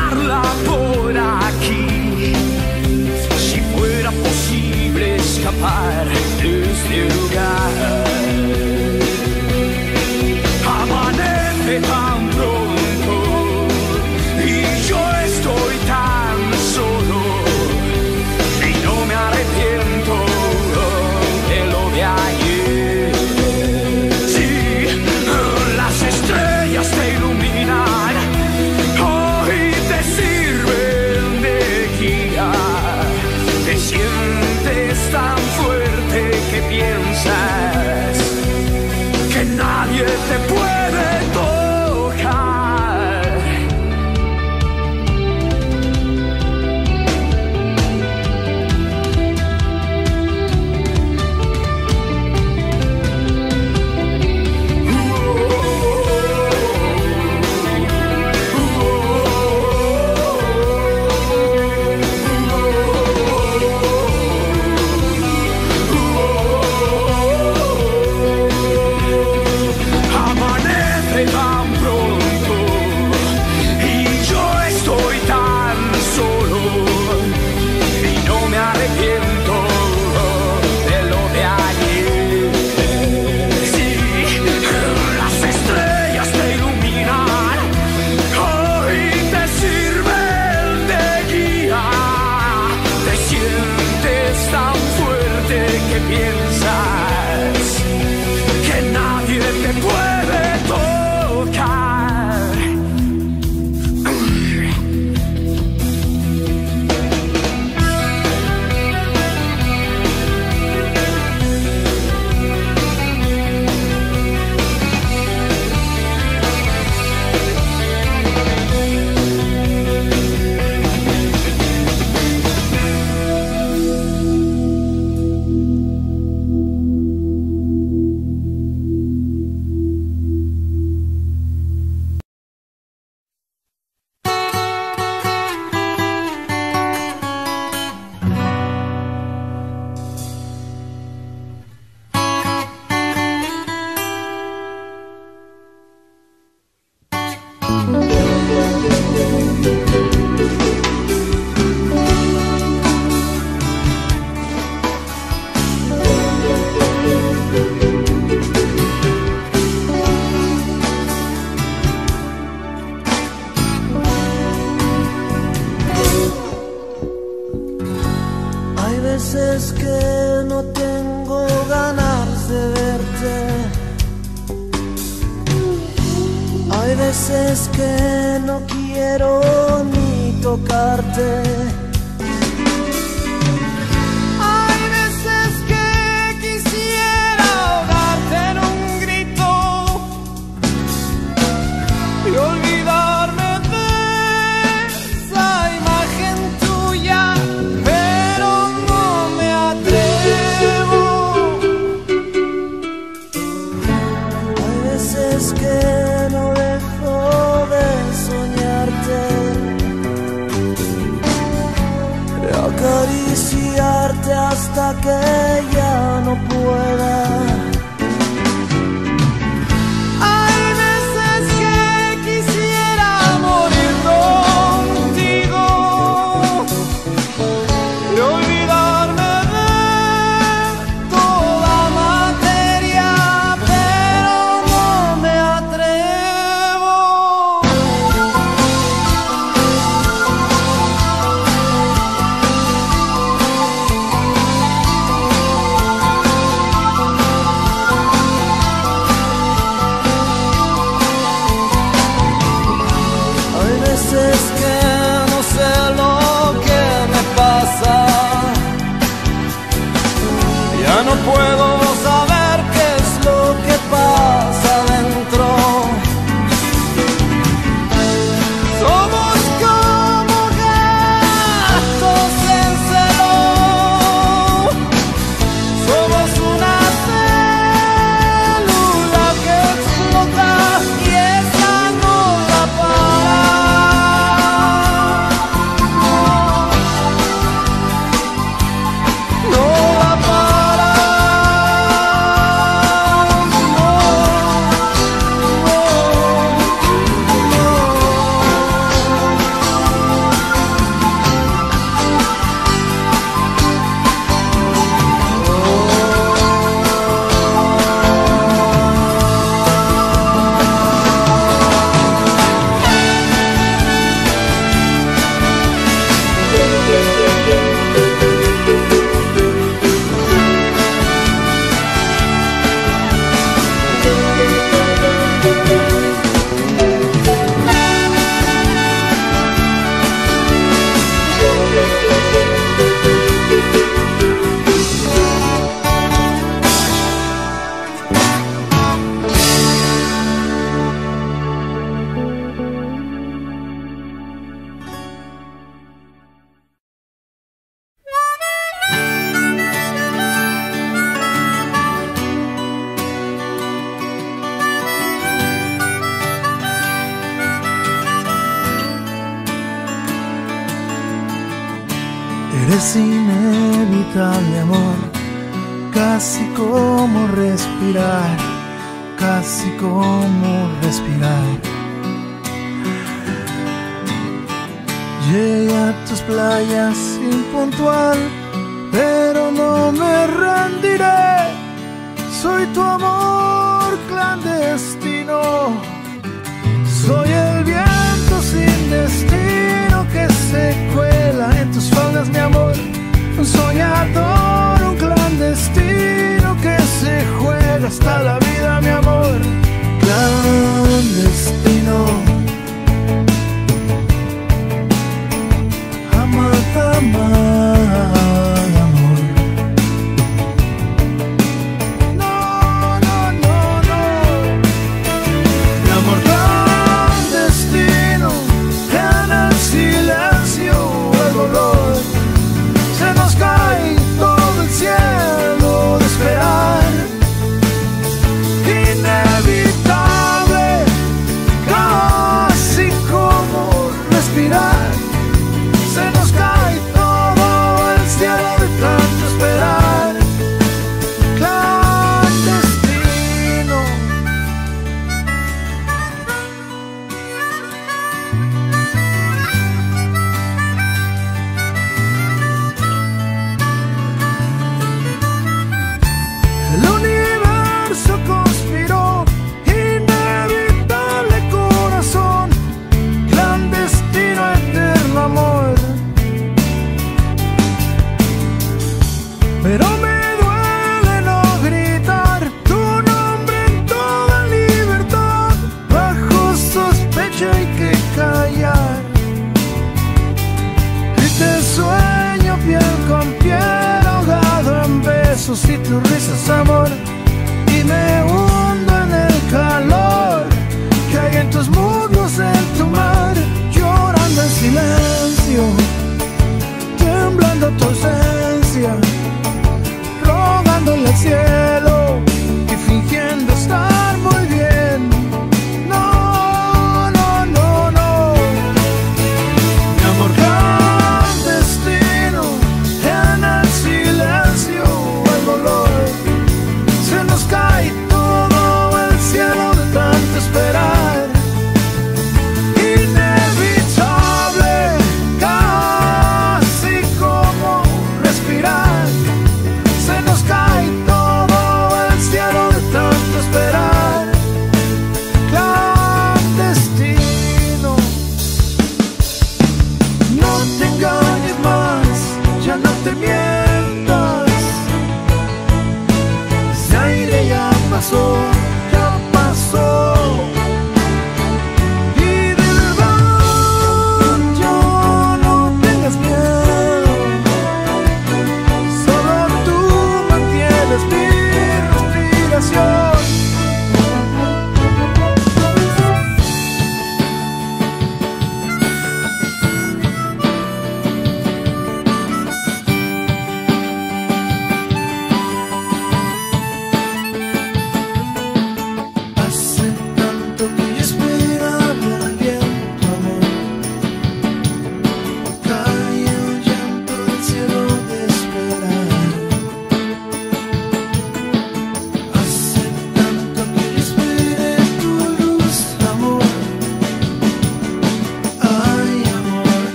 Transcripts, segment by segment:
dejarla por aquí. Si fuera posible escapar de este lugar. Amanece tan pronto y yo estoy tan solo y no me arrepiento de lo de ayer. Sí, las estrellas te iluminan, hoy te sirven de guía. Te sientes tan fuerte que piensas que nadie te puede tocar. Amanece tan pronto y yo estoy tan solo y no me arrepiento de lo de ayer. Sí, las estrellas te iluminan, hoy te sirven de guía. Te sientes tan fuerte que piensas que nadie te puede tocar. Hay veces que no tengo ganas de verte. Hay veces que no quiero ni tocarte. Hay veces que quisiera ahogarte en un grito y olvidarme de esa imagen tuya, pero no me atrevo. Hay veces que no dejo de soñarte, de acariciarte hasta que ya no pueda. Hay veces que quisiera morir contigo y olvidarme de toda materia, pero no me atrevo. Es inevitable, amor, casi como respirar, casi como respirar. Llegué a tus playas impuntual, pero no me rendiré. Soy tu amor clandestino, soy el viento sin destino que se cuela en tus faldas, mi amor. Un soñador, un clandestino que se juega hasta la vida, mi amor. Clandestino, amada, amada. Pero me duele no gritar tu nombre en toda libertad. Bajo sospecha hay que callar. Y te sueño piel con piel, ahogado en besos y tus risas, amor. Y me hundo en el calor que hay en tus muslos, en tu mar. Llorando en silencio, temblando tu ausencia, rogándole al cielo y fingiendo estar muy bien. No, no, no, no. Mi amor clandestino, en el silencio, el dolor, se nos cae todo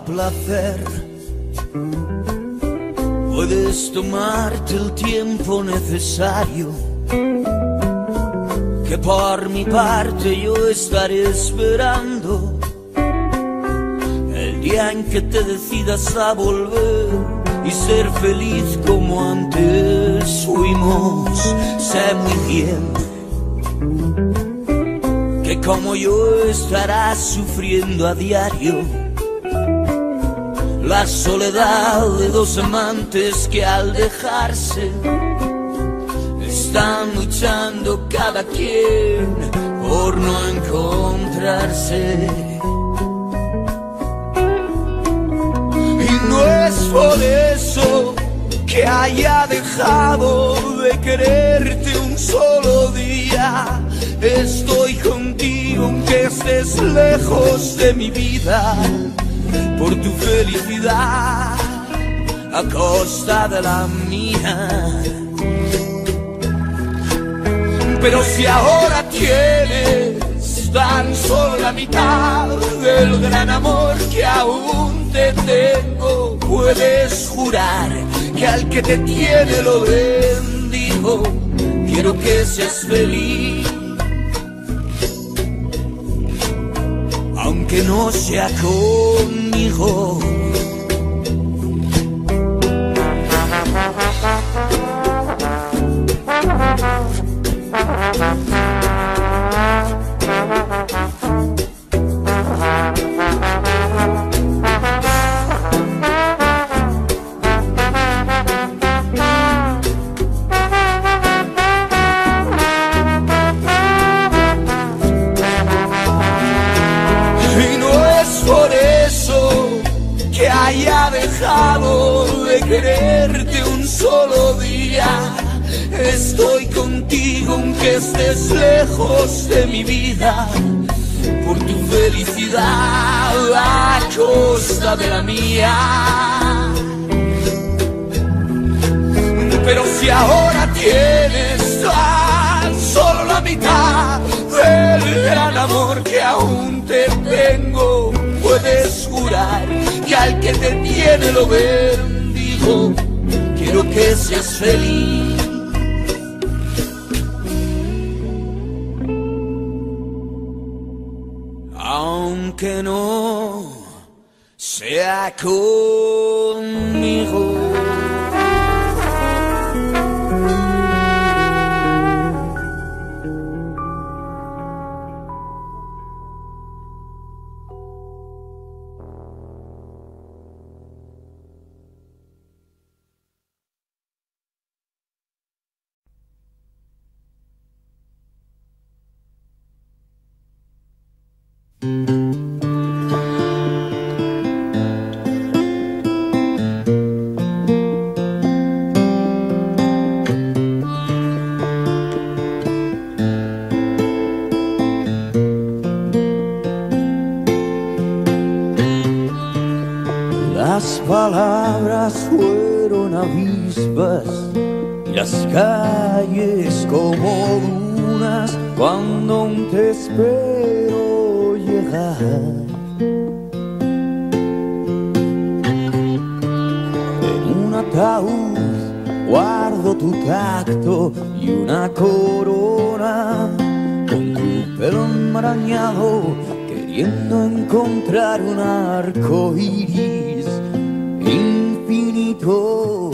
placer. Puedes tomarte el tiempo necesario, que por mi parte yo estaré esperando el día en que te decidas a volver y ser feliz como antes fuimos. Sé muy bien que como yo estarás sufriendo a diario la soledad de dos amantes que al dejarse están luchando cada quien por no encontrarse. Y no es por eso que haya dejado de quererte un solo día. Estoy contigo aunque estés lejos de mi vida, por tu felicidad a costa de la mía. Pero si ahora tienes tan solo la mitad del gran amor que aún te tengo, puedes jurar que al que te tiene lo bendigo. Quiero que seas feliz, aunque no sea conmigo. Haya dejado de quererte un solo día. Estoy contigo aunque estés lejos de mi vida, por tu felicidad a costa de la mía. Pero si ahora tienes tan solo la mitad del gran amor que aún te tengo, puedes jurar que al que te tiene lo bendigo. Quiero que seas feliz, aunque no sea conmigo. Las palabras fueron avispas y las calles como dunas cuando aún te espero llegar. En un ataúd guardo tu tacto y una corona con tu pelo enmarañado, queriendo encontrar un arco iris infinito.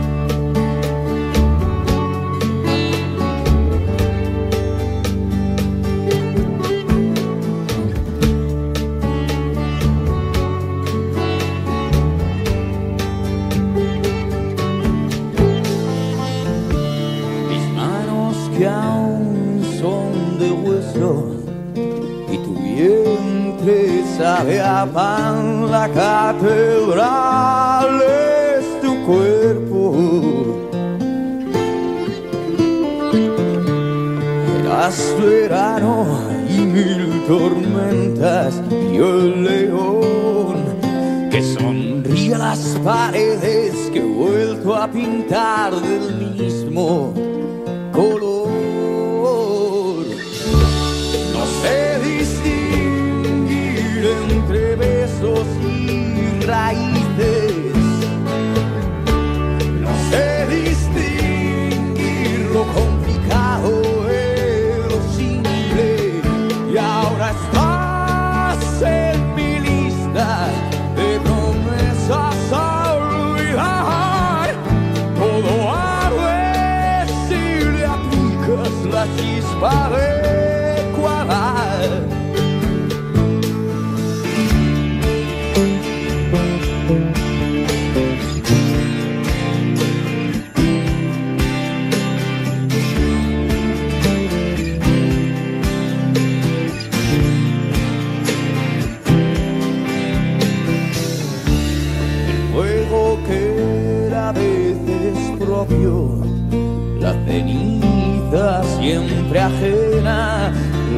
Mis manos que aún son de hueso y tu vientre sabe a pan, la catedral es tu cuerpo. Eras verano y mil tormentas, y el león que sonríe a las paredes que he vuelto a pintar del mismo color. No sé distinguir entre besos y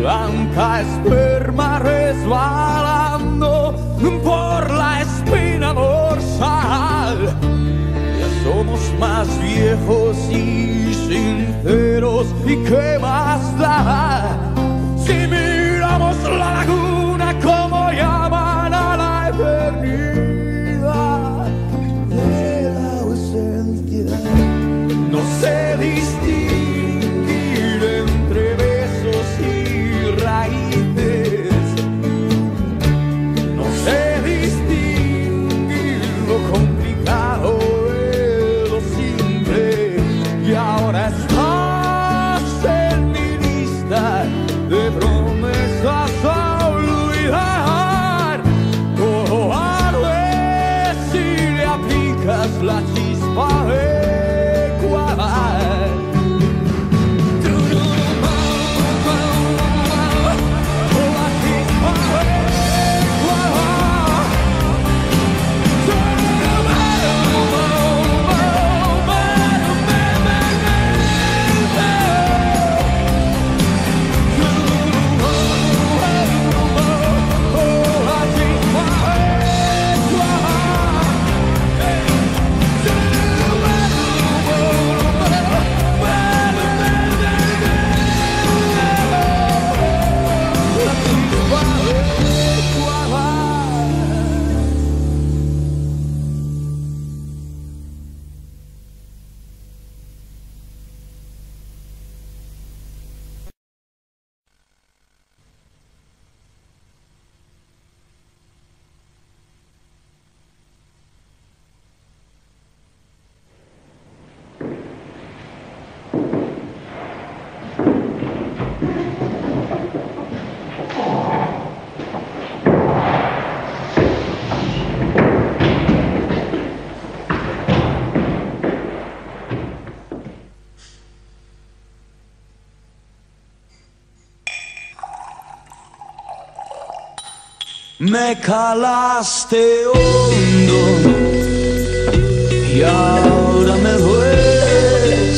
tanta esperma resbalando por la espina dorsal. Ya somos más viejos y sinceros, ¿y qué más da? Si miramos la laguna como llaman a la eternidad de la ausencia, no sé distinguir entre besos y raíces, no sé distinguir lo complicado de lo simple, y ahora estás en mi lista de promesas a olvidar. Todo arde si le aplicas la chispa adecuada. Me calaste hondo y ahora me dueles.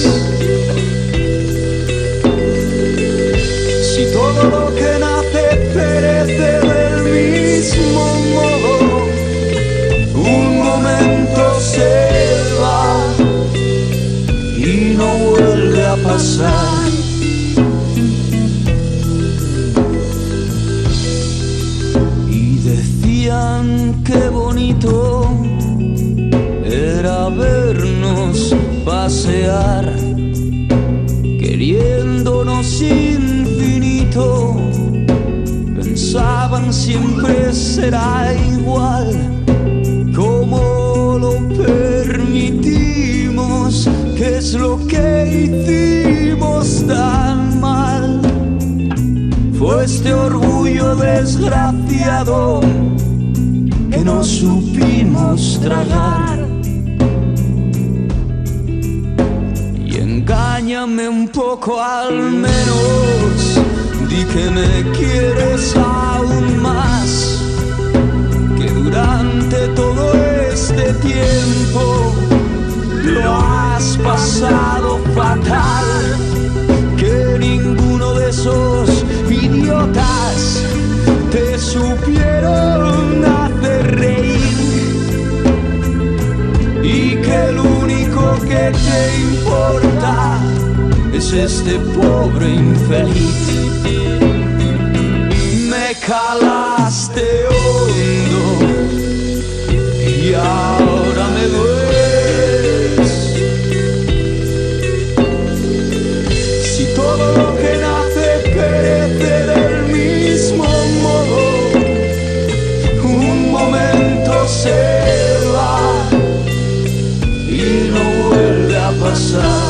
Si todo lo que nace perece del mismo modo, un momento se va y no vuelve a pasar. Qué bonito era vernos pasear, queriéndonos infinito. Pensaban siempre será igual, como lo permitimos, qué es lo que hicimos tan mal. Fue este orgullo desgraciado que no supimos tragar. Y engáñame un poco al menos, di que me quieres aún más, que durante todo este tiempo lo has pasado fatal, que ninguno de esos idiotas te supieron hacer reír, y que el único que te importa es este pobre infeliz. Me calaste hondo y ahora me dueles. Si todo lo que nace perece del mismo modo, un momento se va y no vuelve a pasar.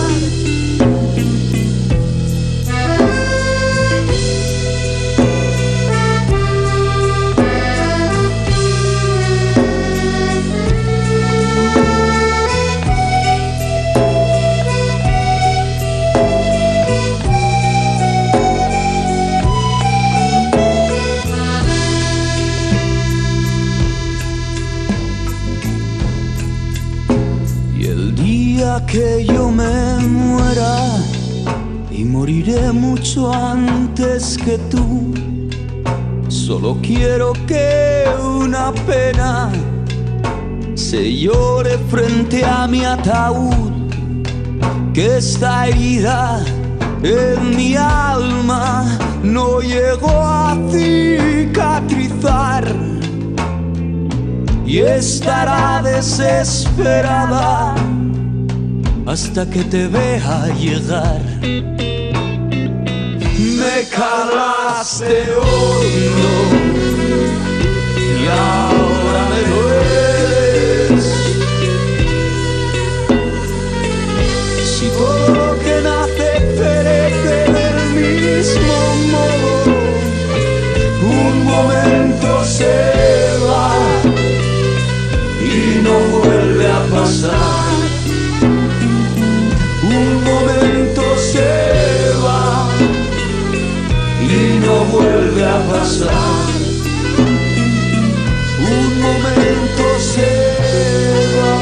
Que yo me muera y y moriré mucho antes que tú. Solo quiero que una pena se llore frente a mi ataúd, que esta herida en mi alma no llegó a cicatrizar y estará desesperada hasta que te vea llegar. Me calaste hondo y ahora me dueles. Si todo lo que nace perece del mismo modo, un momento se va y no vuelve a pasar. Un momento se va y no vuelve a pasar. Un momento se va.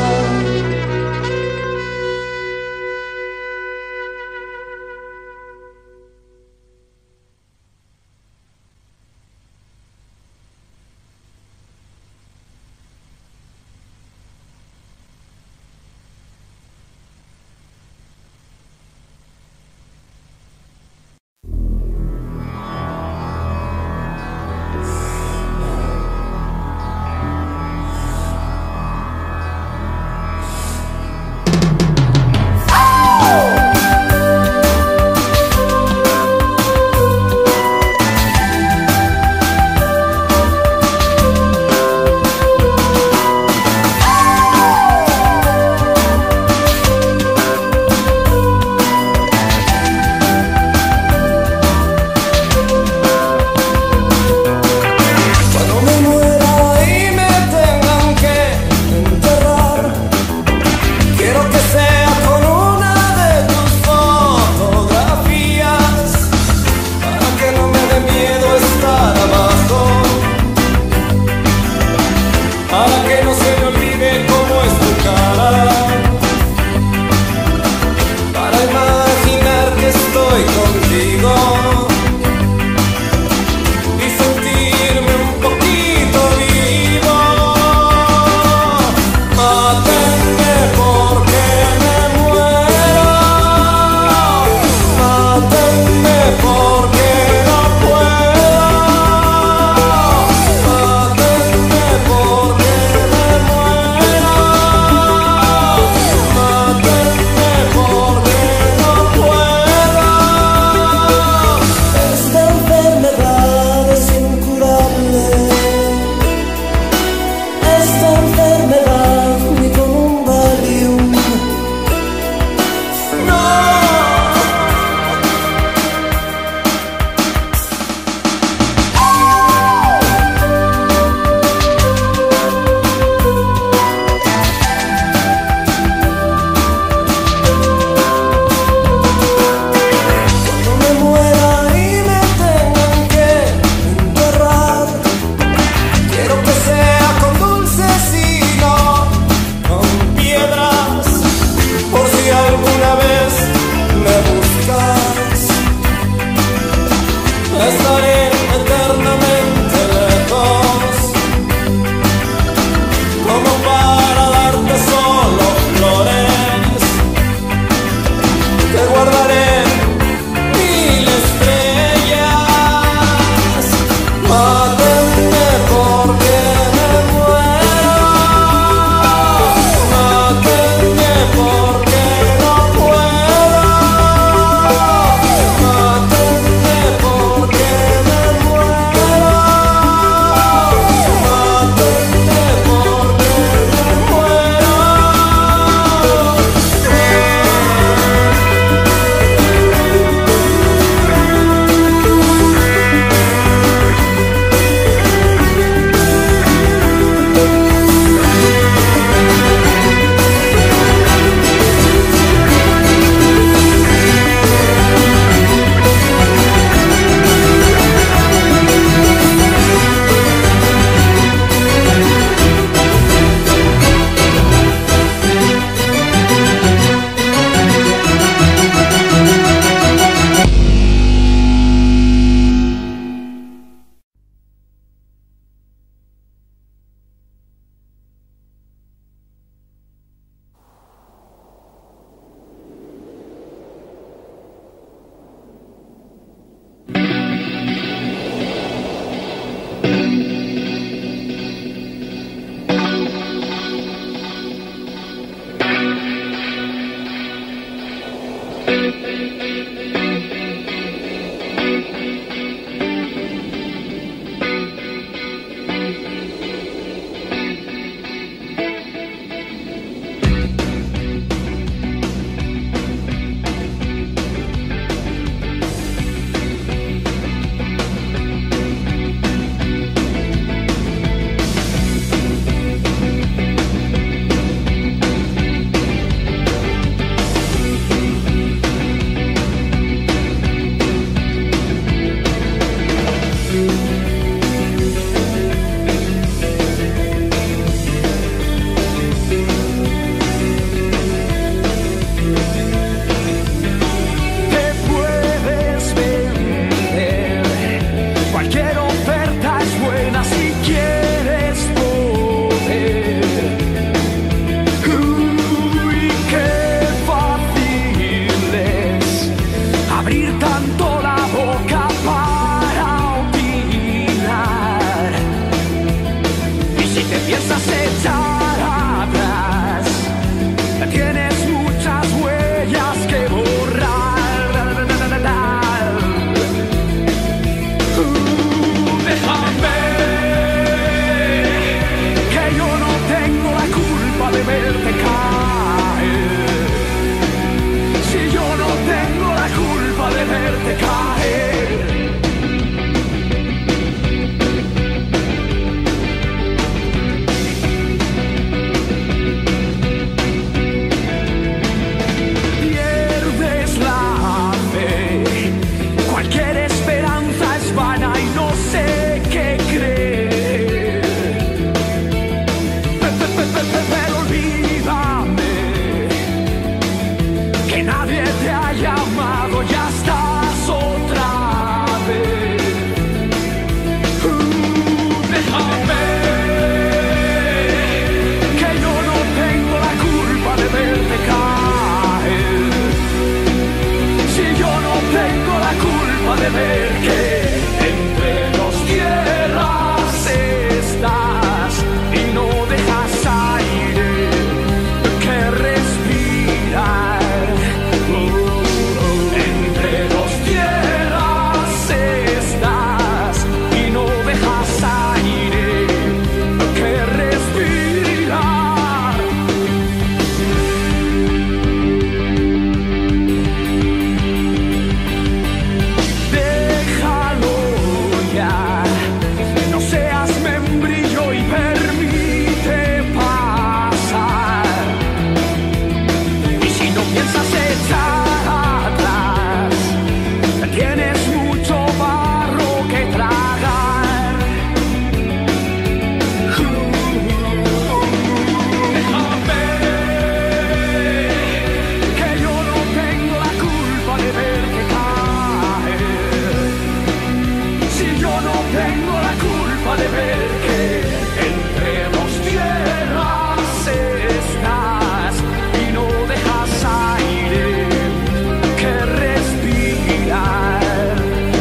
culpa de ver que entre dos tierras estás y no dejas aire que respirar.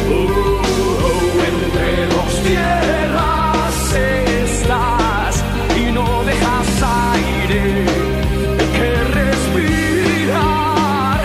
Entre dos tierras estás y no dejas aire que respirar.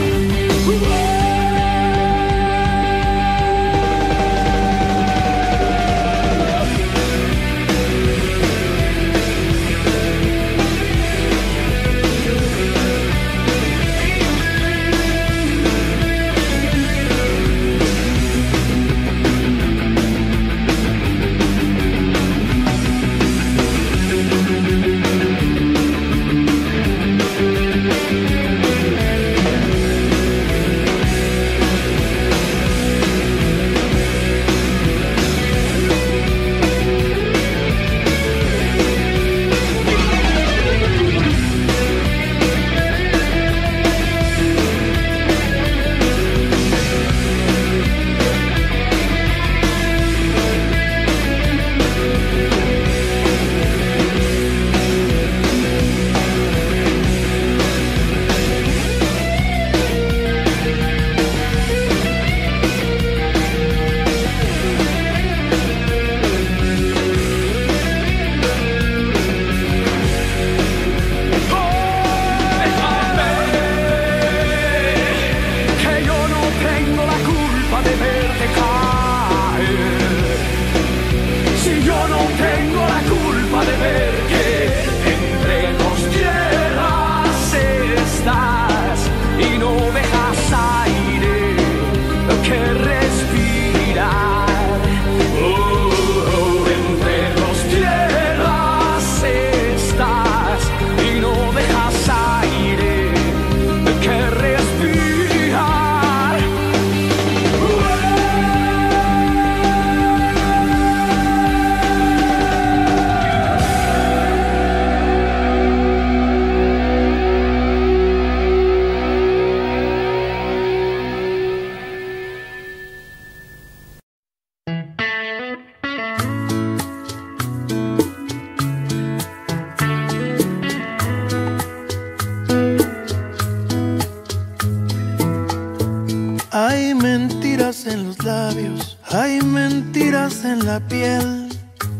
Hay mentiras en los labios, hay mentiras en la piel.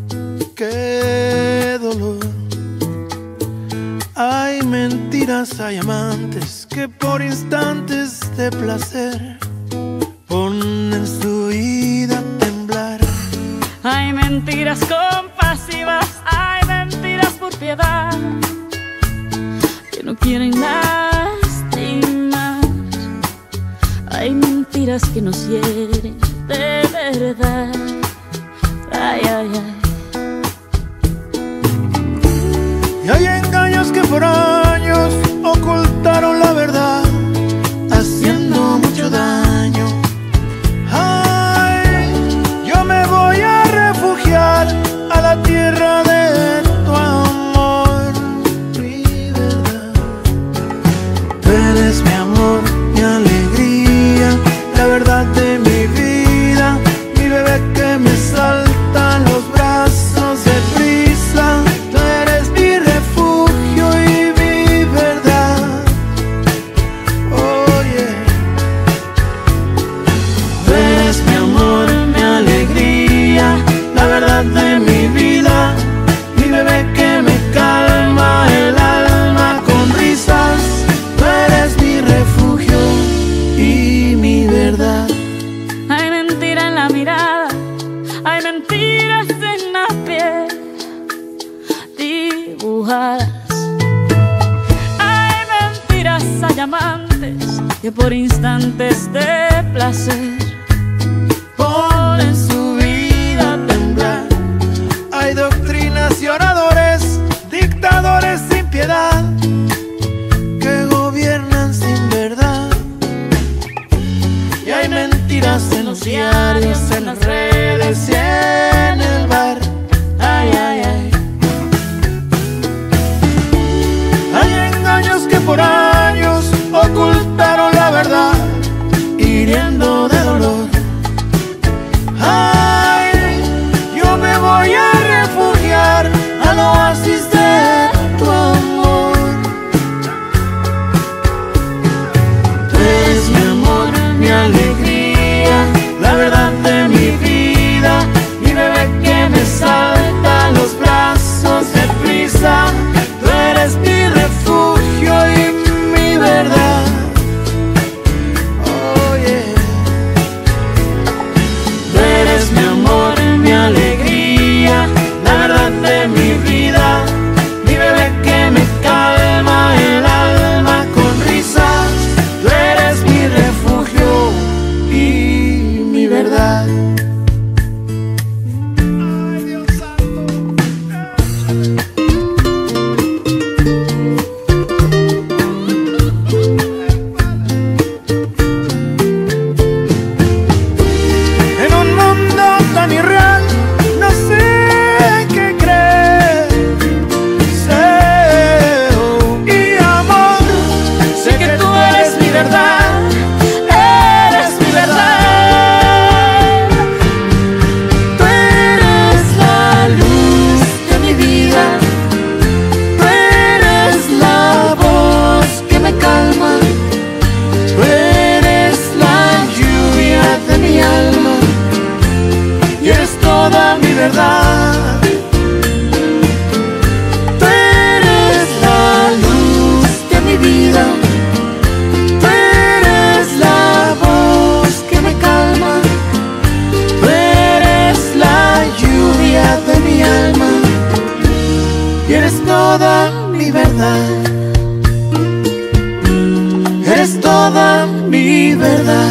Qué dolor. Hay mentiras, hay amantes que por instantes de placer ponen su vida a temblar. Hay mentiras compasivas, hay mentiras por piedad que no quieren lastimar. Hay mentiras que nos hieren de verdad. Ay, ay, ay. Y hay engaños que por años ocultaron la verdad, haciendo mucho daño. Ay, yo me voy a refugiar a la tierra de tu amor, mi verdad. Tú eres mi amor, mi alegría, la verdad de mi vida, mi bebé que me salta en los brazos de prisa. Tú eres mi refugio y mi verdad. Oh yeah. Tú eres mi amor, mi alegría, la verdad de mi vida, mi bebé que me calma el alma con risas. Tú eres mi refugio y mi verdad. Hay mentira en la mirada, hay mentiras en la piel dibujadas. Hay mentiras, hay amantes que por instantes de placer Ponen su vida a temblar. Hay doctrinas y oradores, dictadores sin piedad, que gobiernan sin verdad. Y hay mentiras en los diarios, en las redes y en el bar. Ay, ay, ay. Hay engaños que por años ocultaron la verdad, hiriendo de dolor. toda mi verdad. Tú eres la luz de mi vida, tú eres la voz que me calma, tú eres la lluvia de mi alma y eres toda mi verdad. Eres toda mi verdad.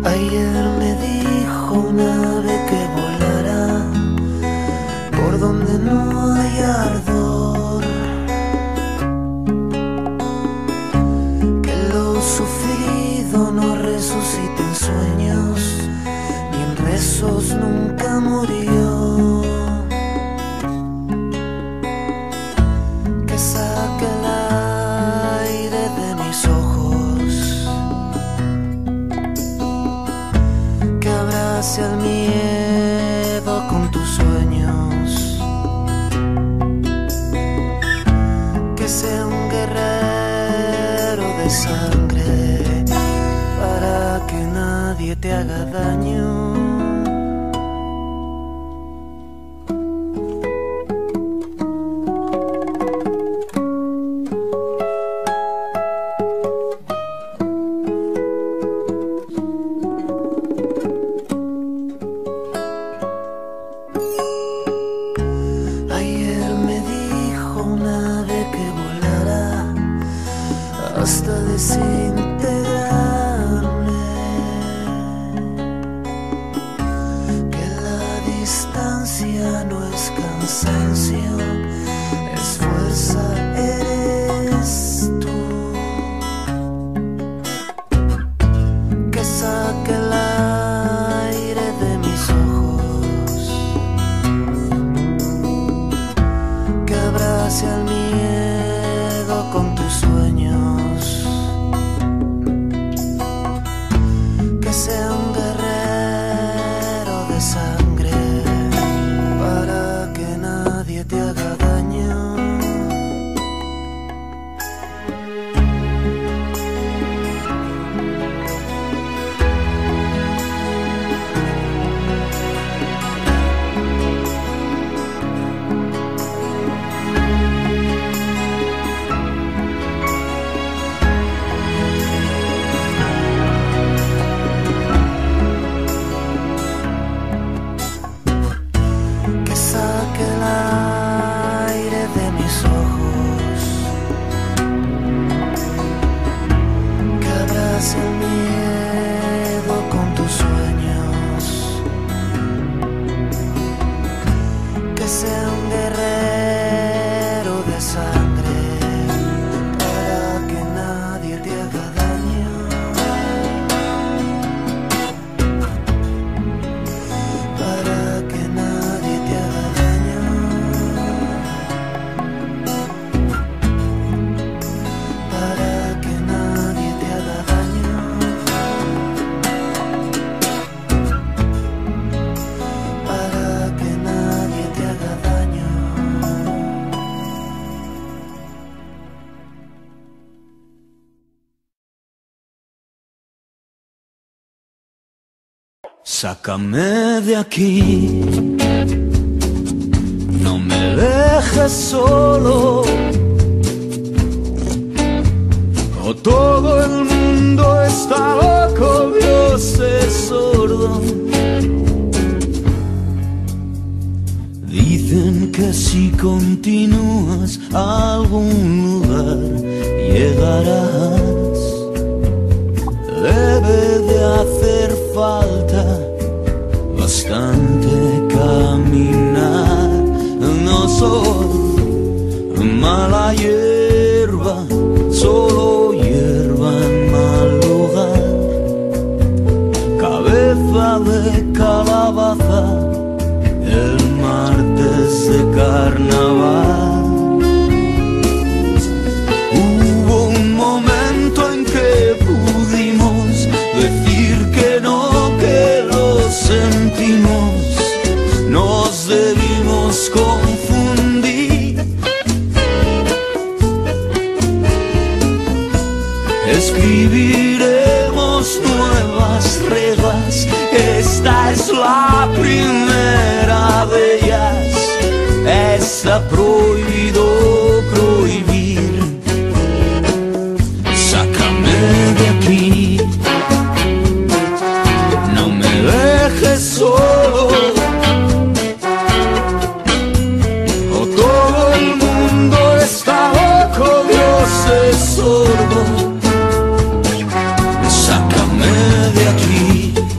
Ayer me dijo un ave que volará por donde no hay ardor, que lo sufrido no resucita en sueños, ni en rezos nunca murió, que saque el aire de mis ojos, que abrace al miedo con tus sueños, que sea un guerrero de sangre para que nadie te haga daño. Ayer me dijo un ave que volará hasta desintegrarme, que la distancia no es cansancio, es fuerza, eres tú, que saque el aire de mis ojos, que abrace al miedo con tus sueños, que sea un guerrero de sangre para que nadie te haga daño. Que saque el aire de mis ojos, que abrace el miedo con tus sueños, que sea un guerrero de sangre para que nadie te haga daño, para que nadie te haga daño, para que nadie te haga daño, para que nadie te haga daño. Sácame de aquí, no me dejes solo, o todo el mundo está loco, Dios es sordo. Dicen que si continúas a algún lugar llegarás. Debe de hacer falta bastante caminar. No soy mala hierba, solo hierba en mal lugar. Cabeza de calabaza, el martes de carnaval. Hubo un momento en que pudimos decir que no, que lo sentimos. Nos debimos confundir. Escribiremos nuevas reglas, esta es la primera de ellas. Está prohibido prohibir. Sácame de aquí, no me dejes solo, o todo el mundo está loco, Dios es sordo. Sácame de aquí.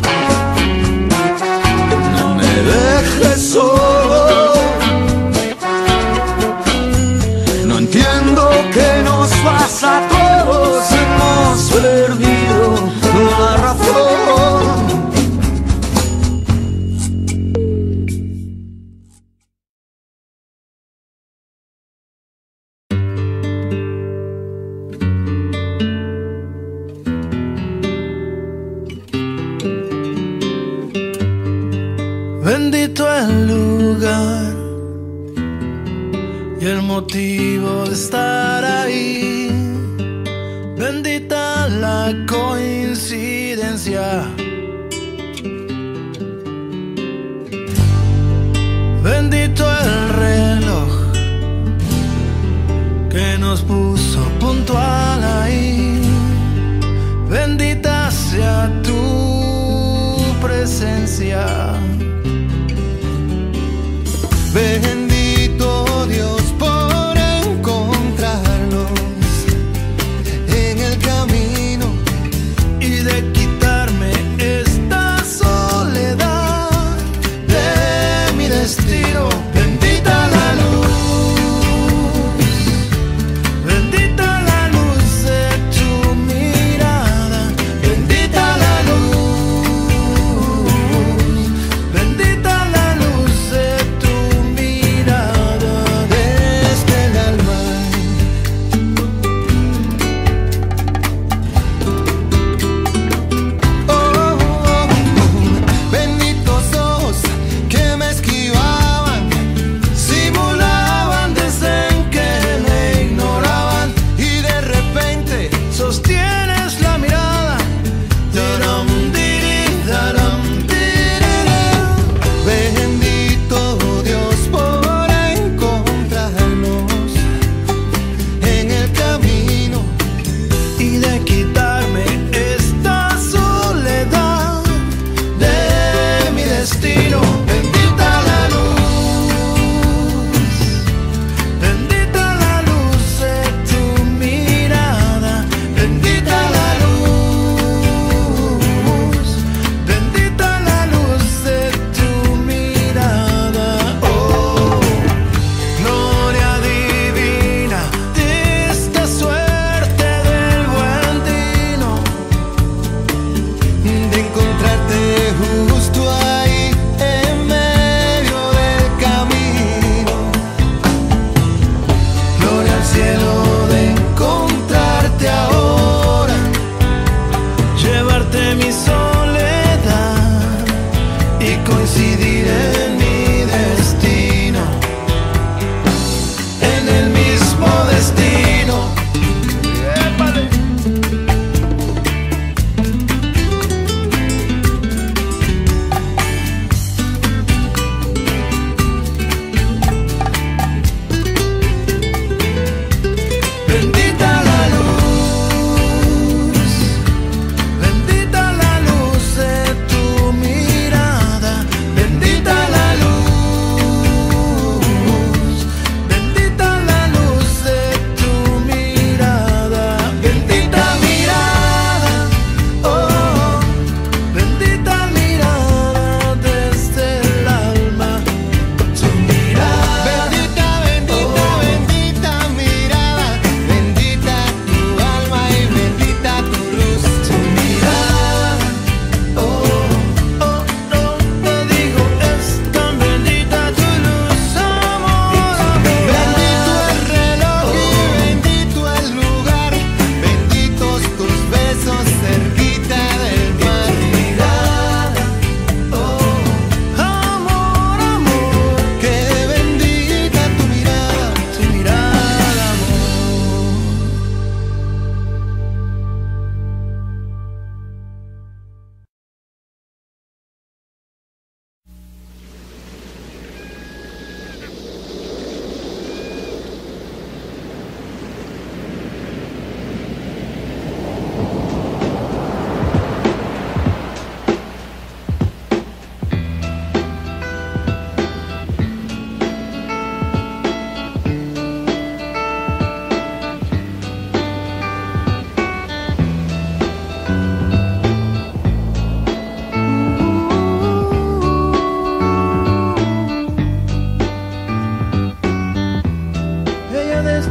sintiendo que nos pasa a todos, hemos perdido la razón. Bendito el lugar y el motivo de estar ahí. Bendita la coincidencia. Bendito el reloj que nos puso puntual ahí. Bendita sea tu presencia. Bendito Dios por encontrarnos en el camino Y de quitarme esta soledad de mi destino. Bendita la luz, bendita la luz de tu mirada. Bendita la luz, bendita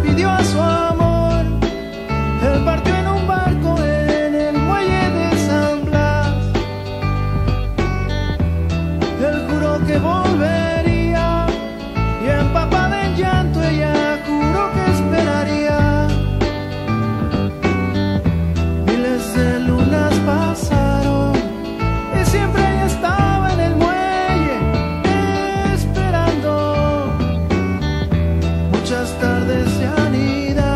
despidió a su amor. Él partió en un barco en el muelle de San Blas. Él juró que volvería y empapada en llanto ella juró que esperaría. Miles de lunas pasaron y siempre ella estaba en el muelle esperando. Muchas tardes se anidaron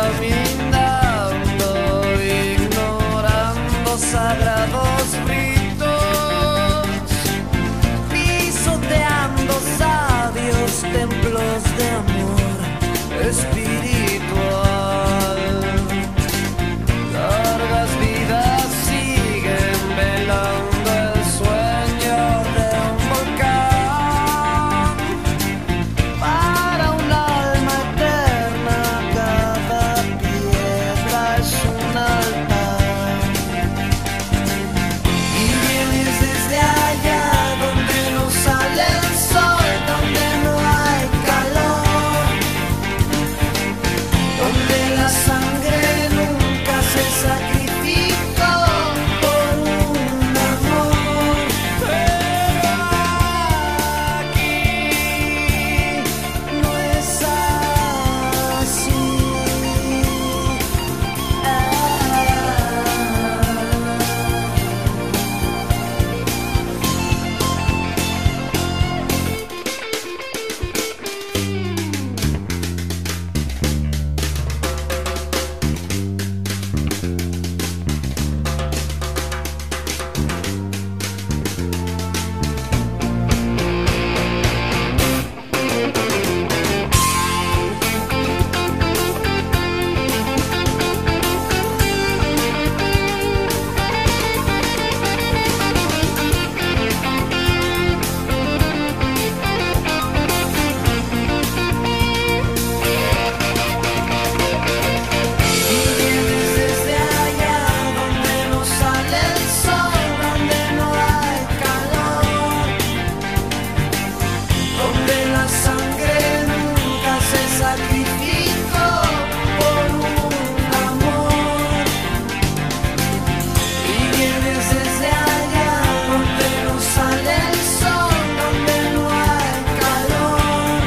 caminando, ignorando sagrados ritos, pisoteando sabios templos de amor espiritual. Largas vidas siguen velando el sueño de un volcán. Para un alma eterna cada piedra es un altar. Y vienes desde allá donde no sale el sol, donde no hay calor, donde la sangre nunca se sacrificó por un amor. Pero aquí no es así. Vienes desde allá donde no sale el sol, donde no hay calor, donde la sangre nunca se sacrificó por un amor. Y vienes desde allá donde no sale el sol, donde no hay calor,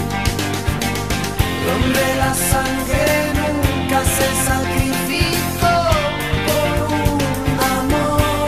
donde la sangre nunca se sacrificó por un amor.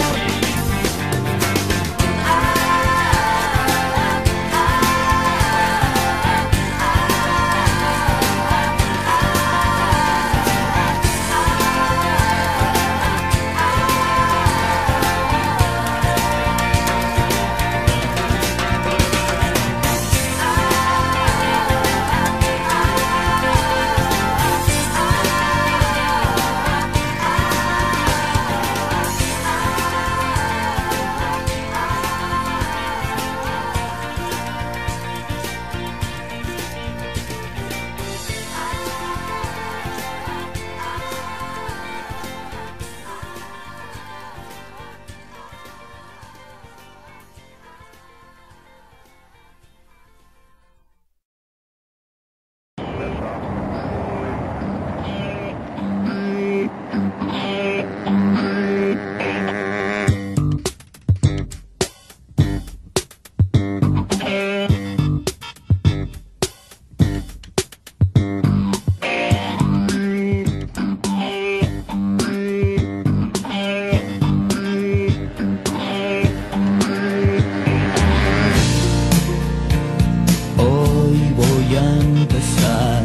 Hoy voy a empezar,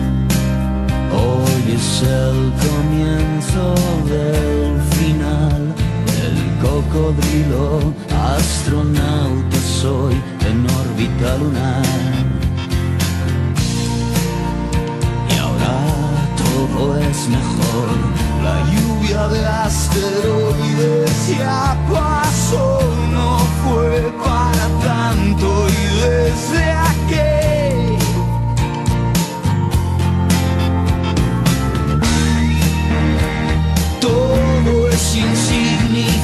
hoy es el comienzo del final. El cocodrilo astronauta soy en órbita lunar. Y ahora todo es mejor, la lluvia de asteroides ya pasó, no fue para tanto. Y desde aquel todo es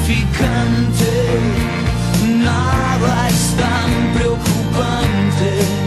insignificante, nada es tan preocupante.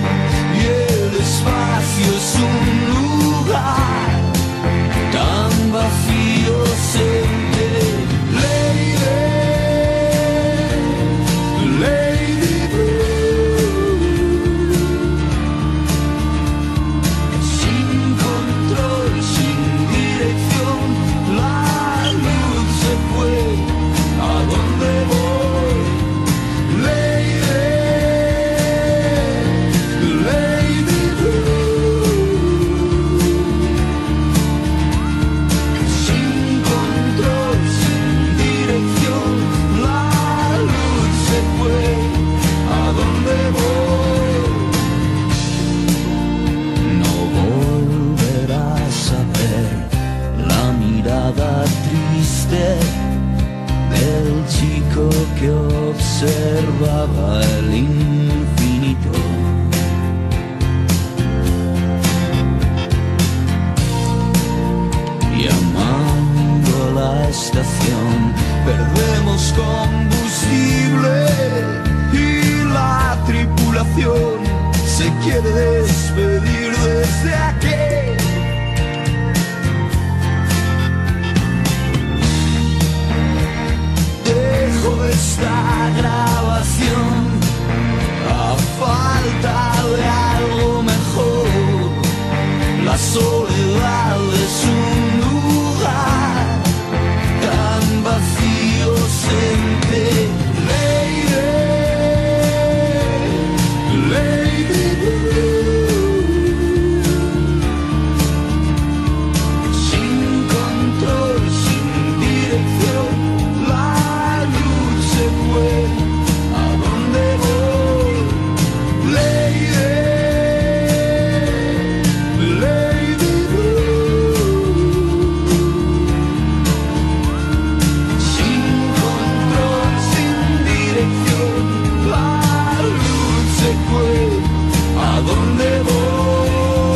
dónde voy.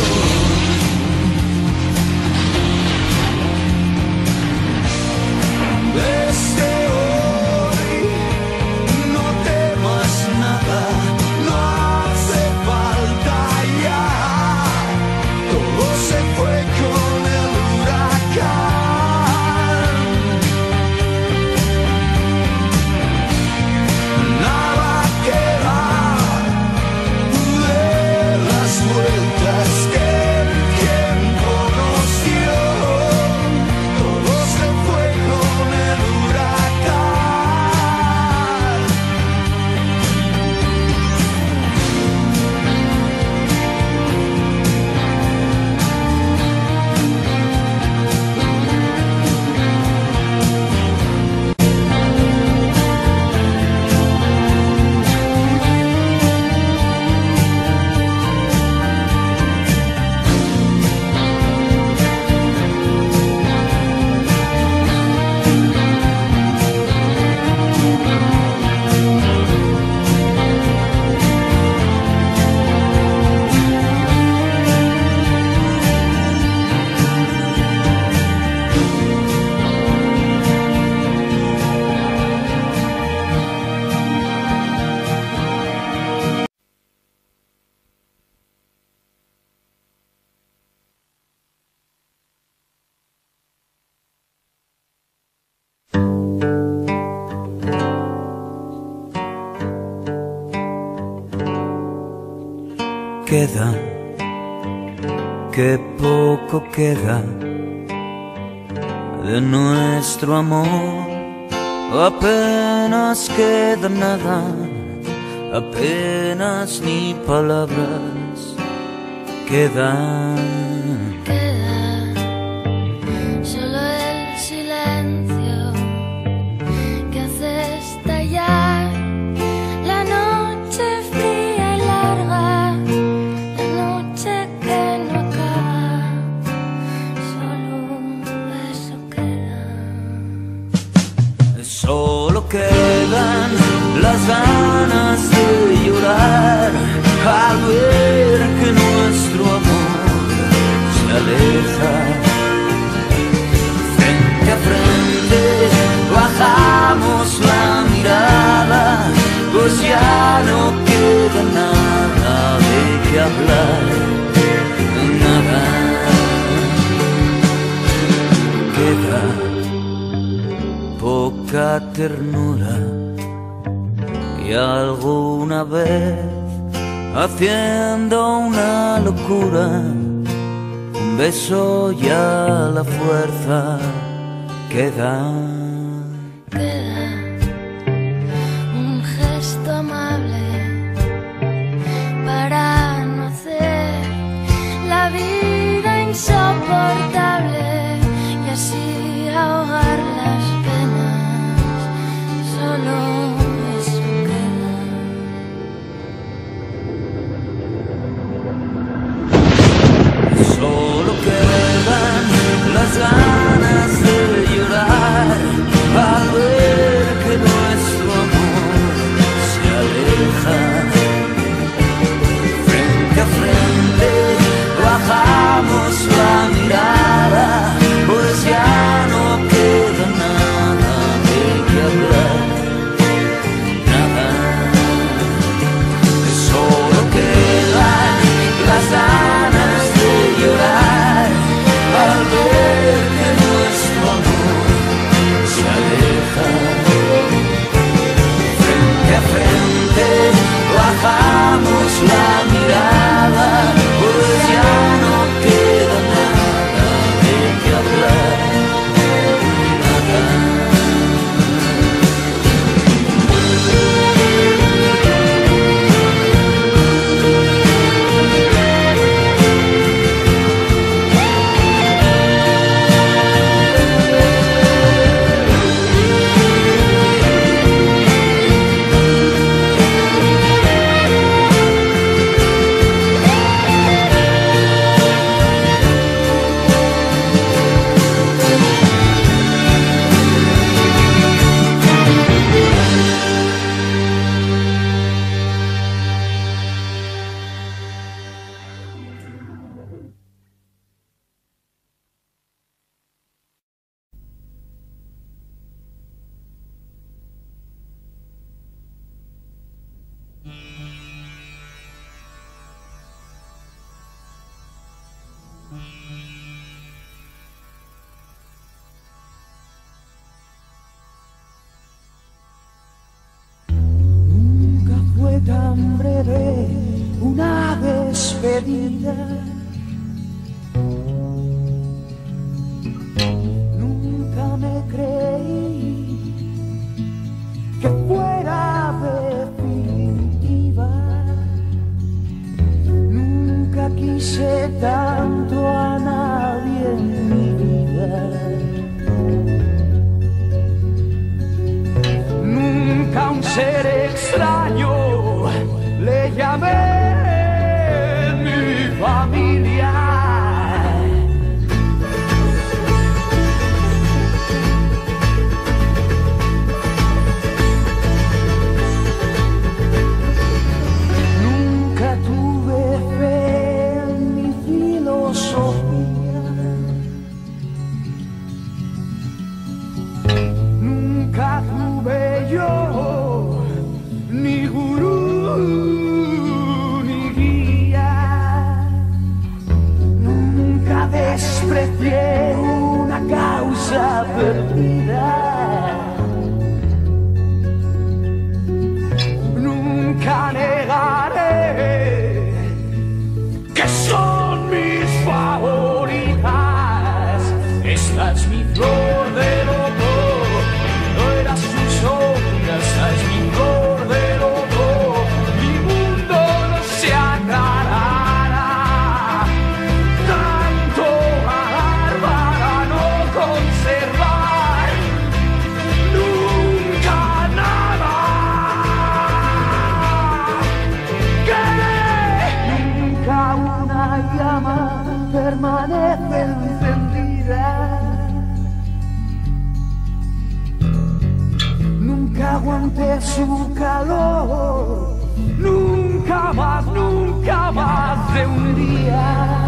Desde hoy no temas nada, no hace falta ya. Todo se fue con el huracán. Nada queda de las vueltas que el tiempo nos dio. Todo se fue con el huracán. Queda, qué poco queda de nuestro amor. Apenas queda nada, apenas ni palabras quedan. Queda solo el silencio que hace estallar la noche fría y larga, la noche que no acaba. Solo eso queda. Solo quedan las ganas de llorar al ver que nuestro amor se aleja. Frente a frente bajamos la mirada, pues ya no queda nada de qué hablar, nada. Queda poca ternura y alguna vez haciendo una locura, un beso y a la fuerza queda. Queda un gesto amable para no hacer la vida insoportable y así ahogar las penas. Solo eso queda. Solo quedan las ganas de llorar al ver que nuestro amor se aleja. Frente a frente bajamos la mirada, pues ya no queda nada de qué hablar, nada. Solo quedan las ganas de llorar al ver que nuestro amor se aleja. Frente a frente bajamos la mirada, pues ya no queda nada de qué hablar, nada. Nunca fue tan breve una despedida. Nunca me creí que fuera definitiva. Nunca quise tanto a nadie en mi vida. Nunca a un ser extraño le llamé mi familia. Nunca tuve fe en mi filosofía. Nunca tuve yo ni gurú ni guía. Nunca desprecié una causa perdida. Nunca negaré que son mis favoritas. Esta es mi flor de loto, no era su sombra. Esta es mi flor de loto, mi mundo no se aclarará. Tanto amar para no conservar nunca nada. Que nunca una llama permanece encendida. Nunca aguanté su calor, nunca más de un día.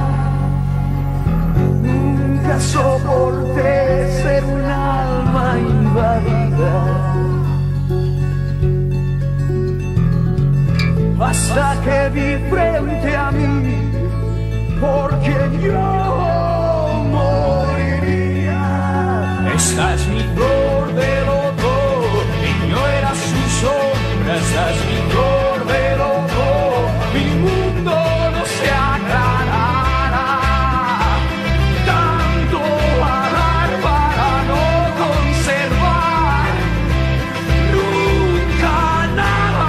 Nunca soporté ser un alma invadida. Hasta que vi frente a mí, porque yo moriría. Esta es mi flor de loto, y no era su sombra. Esta es mi flor de loto, mi mundo no se aclarará. Tanto amar para no conservar nunca nada.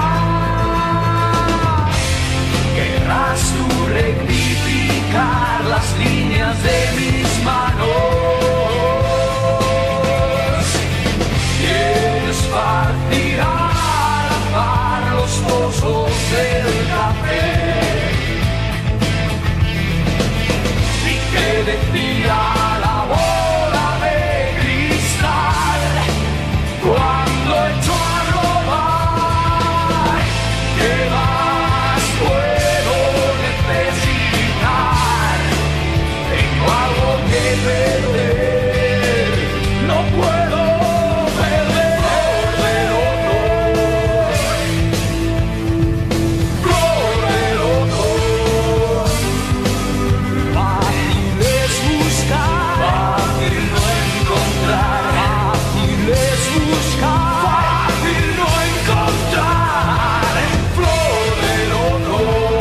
Querrás tú rectificar las líneas de mis manos y esparcir al azar los pozos del café. Y que decía la bola de cristal cuando echó a robar, ¿qué más puedo necesitar? Tengo algo que perder, no puedo perder. Flor de loto, fácil es buscar, fácil no encontrar, fácil es buscar, fácil no encontrar. Flor de loto,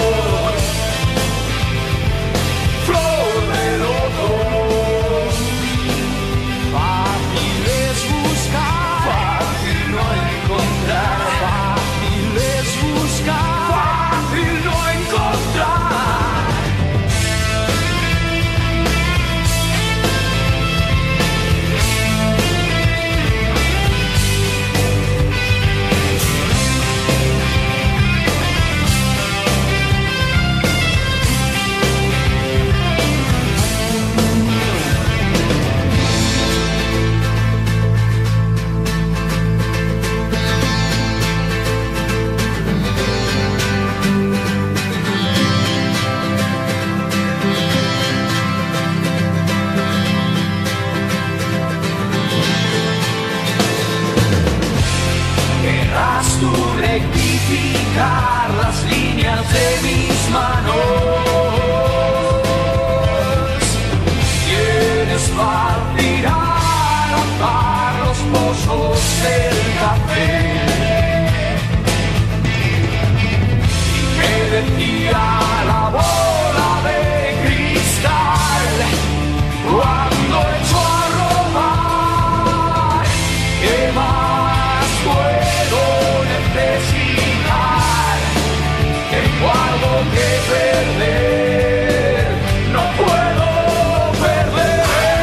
flor de loto, fácil es buscar, fácil no encontrar, fácil es buscar, fácil no encontrar. Querrás tú rectificar las líneas de mis manos decía la bola de cristal cuando echó a robar. ¿Qué más puedo necesitar? Tengo algo que perder, no puedo perder.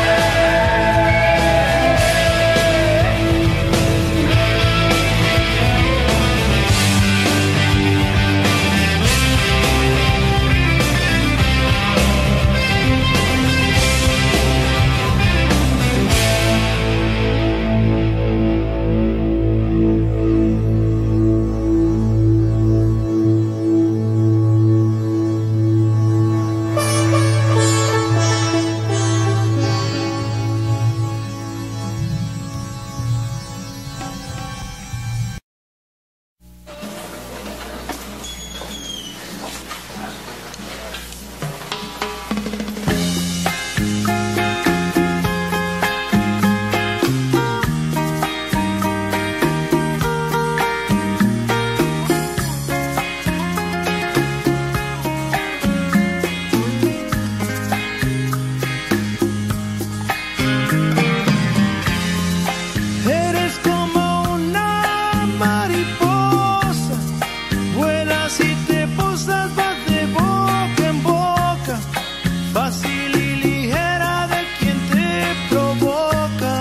Eres como una mariposa, vuelas y te posas, vas de boca en boca, fácil y ligera de quien te provoca.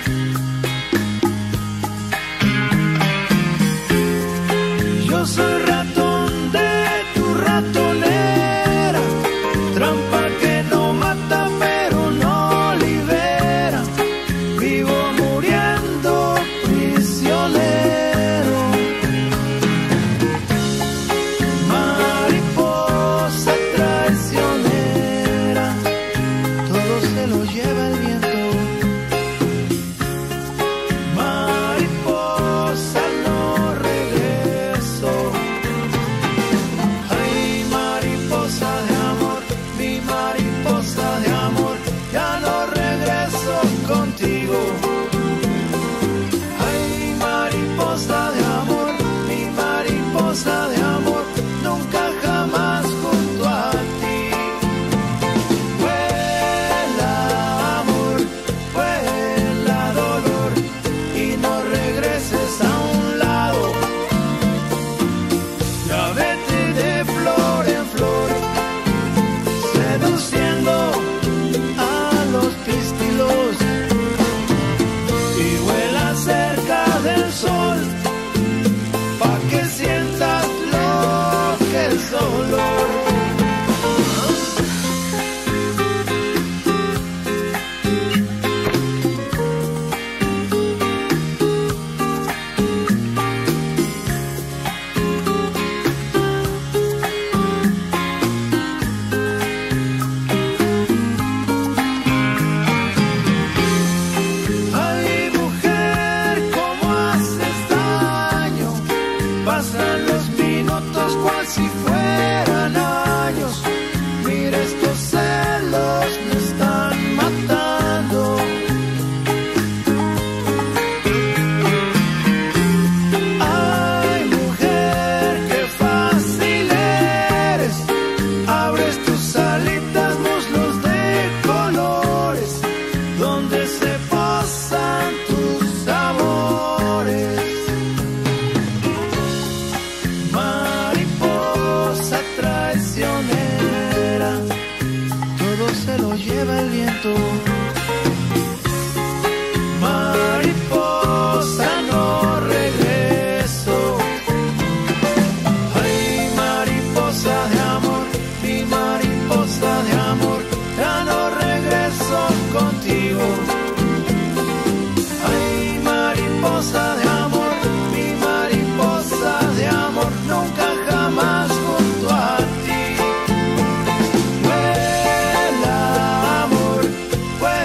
Yo soy ratón de tu ratonera, trampa que no mata pero no libera. Vivo muriendo prisionero. Mariposa traicionera, todo se lo lleva el viento. Mariposa no regreso. Ay, mariposa de amor, mi mariposa de amor, ya no regreso contigo. Ay, mariposa de amor, mi mariposa de amor, nunca jamás junto a ti. Vuela amor, vuela dolor, y no regreses a un lado. Ya vete de flor en flor, seduciendo a los pistilos, y vuela cerca del sol, pa' que sientas lo que es dolor. Ay, mujer, cómo haces daño, pasan los minutos cual si fueran años. Mira, estos celos me están matando. Ay, mujer, qué fácil eres, abres tus alitas, muslos de colores, donde se pasan tus amores. Mariposa traicionera, todo se lo lleva el viento. Mariposa no regreso. Ay, mariposa de amor, mi mariposa de amor, ya no regreso contigo. Ay, mariposa de amor, mi mariposa de amor, nunca jamás junto a ti. Vuela amor, vuela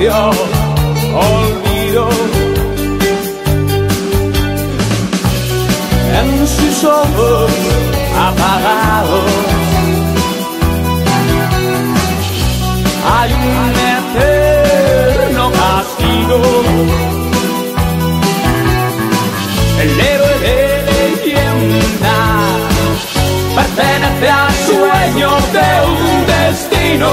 propio olvido. En sus ojos apagados hay un eterno castigo. El héroe de leyenda pertenece al sueño de un destino.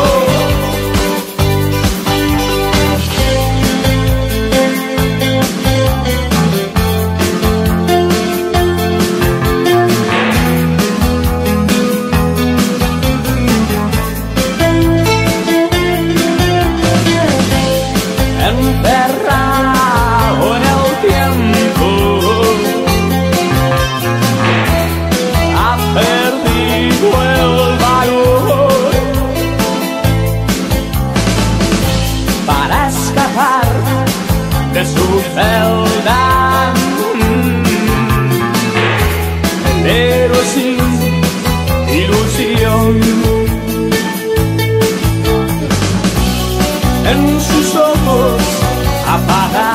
Encerrado en el tiempo, ha perdido el valor para escapar de su celda, pero sin ilusión. En sus ojos apagados